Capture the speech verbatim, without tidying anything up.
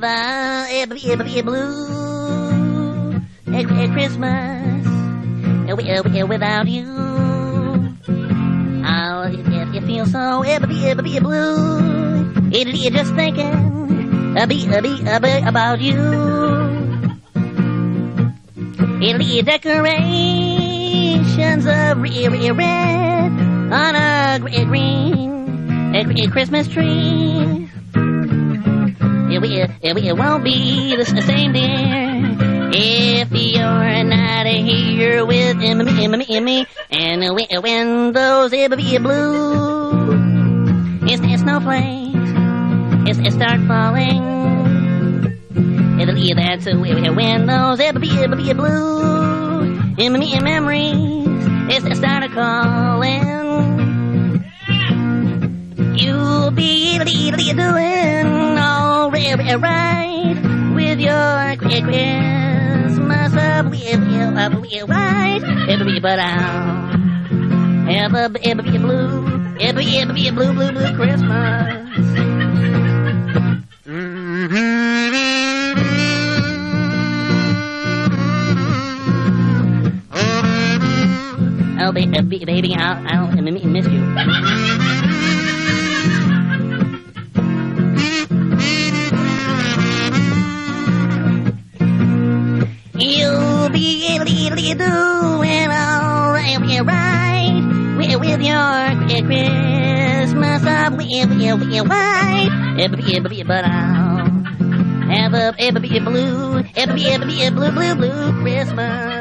have a it'll be a blue a, a Christmas without you. Oh, it, it, it feels so it'll be it'll be a blue. It'll be just thinking a be a be a bit about you. It'll be decorations of red on a green a, a Christmas tree. It, it, it won't be the same, dear, if you're not here with me, me, me, me. And when those it'll be blue, it's, it's snowflakes, it's, it start falling. It'll be that so when those it'll be, it'll be blue, in me memories, it's, it started calling. You'll be doing all right with your Christmas up right. It'll be but I'll have a it'll be a blue, it'll be it'll be a blue blue blue Christmas. Oh baby, baby, I'll I'll miss you. You'll be doing all right with, with your Christmas up with white. But I'll have a, a blue, a blue, blue, blue, blue Christmas.